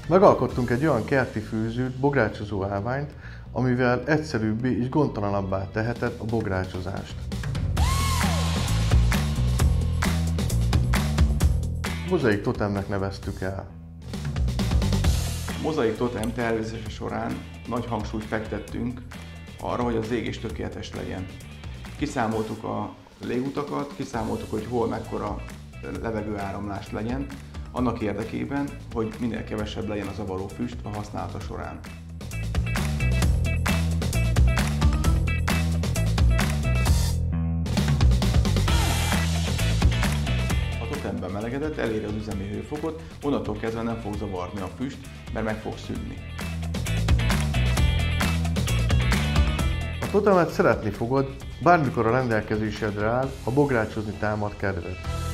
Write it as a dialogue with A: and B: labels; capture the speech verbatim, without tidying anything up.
A: Megalkottunk egy olyan kerti fűzőt, bográcsozó állványt, amivel egyszerűbbé és gondtalanabbá teheted a bográcsozást. Mozaik totemnek neveztük el.
B: A mozaik totem tervezése során nagy hangsúlyt fektettünk arra, hogy az égés tökéletes legyen. Kiszámoltuk a légutakat, kiszámoltuk, hogy hol mekkora levegőáramlás legyen, annak érdekében, hogy minél kevesebb legyen a zavaró füst a használata során. A totem bemelegedett, eléri az üzemi hőfokot, onnantól kezdve nem fog zavarni a füst, mert meg fog szűnni.
A: A totemet szeretni fogod, bármikor a rendelkezésedre áll, ha bográcsozni támad kedved.